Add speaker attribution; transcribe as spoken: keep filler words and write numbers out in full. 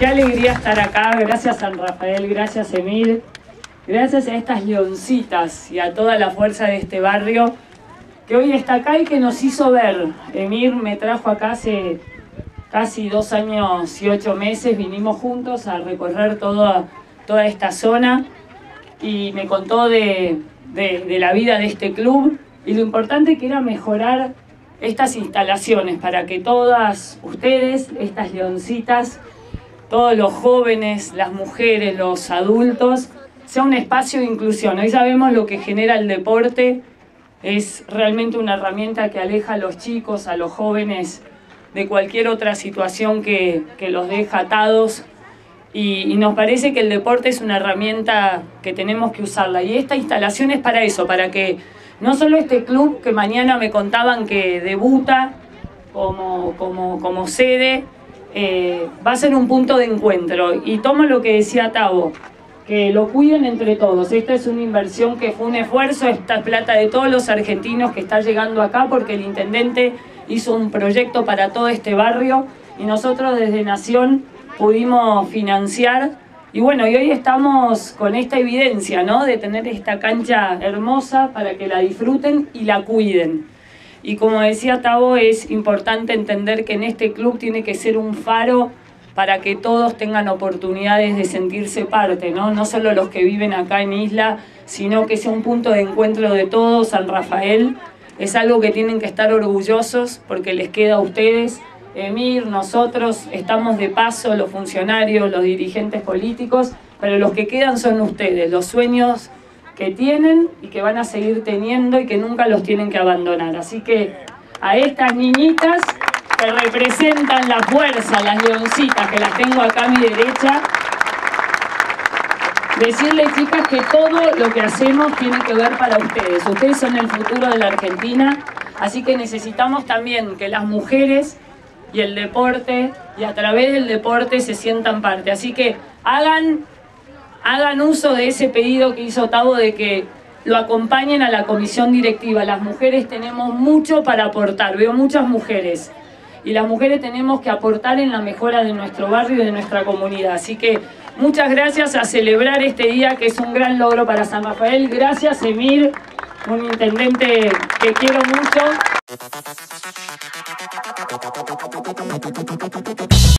Speaker 1: qué alegría estar acá. Gracias San Rafael, gracias Emir, gracias a estas leoncitas y a toda la fuerza de este barrio que hoy está acá y que nos hizo ver. Emir me trajo acá hace casi dos años y ocho meses, vinimos juntos a recorrer toda, toda esta zona y me contó de, de, de la vida de este club y lo importante que era mejorar estas instalaciones para que todas ustedes, estas leoncitas, todos los jóvenes, las mujeres, los adultos, sea un espacio de inclusión. Hoy sabemos lo que genera el deporte, es realmente una herramienta que aleja a los chicos, a los jóvenes de cualquier otra situación que, que los deja atados y, y nos parece que el deporte es una herramienta que tenemos que usarla y esta instalación es para eso, para que no solo este club que mañana me contaban que debuta como, como, como sede, eh, va a ser un punto de encuentro y tomo lo que decía Tavo, que lo cuiden entre todos. Esta es una inversión que fue un esfuerzo, esta plata de todos los argentinos que está llegando acá porque el intendente hizo un proyecto para todo este barrio y nosotros desde Nación pudimos financiar y bueno, y hoy estamos con esta evidencia, ¿no? De tener esta cancha hermosa para que la disfruten y la cuiden. Y como decía Tavo, es importante entender que en este club tiene que ser un faro para que todos tengan oportunidades de sentirse parte, ¿no? No solo los que viven acá en Isla, sino que sea un punto de encuentro de todos. San Rafael es algo que tienen que estar orgullosos porque les queda a ustedes. Emir, nosotros estamos de paso, los funcionarios, los dirigentes políticos, pero los que quedan son ustedes, los sueños que tienen y que van a seguir teniendo y que nunca los tienen que abandonar. Así que a estas niñitas que representan la fuerza, las leoncitas, que las tengo acá a mi derecha, decirles, chicas, que todo lo que hacemos tiene que ver para ustedes. Ustedes son el futuro de la Argentina, así que necesitamos también que las mujeres y el deporte, y a través del deporte se sientan parte. Así que hagan, hagan uso de ese pedido que hizo Tavo de que lo acompañen a la comisión directiva. Las mujeres tenemos mucho para aportar, veo muchas mujeres. Y las mujeres tenemos que aportar en la mejora de nuestro barrio y de nuestra comunidad. Así que muchas gracias a celebrar este día que es un gran logro para San Rafael. Gracias, Emir, un intendente que quiero mucho.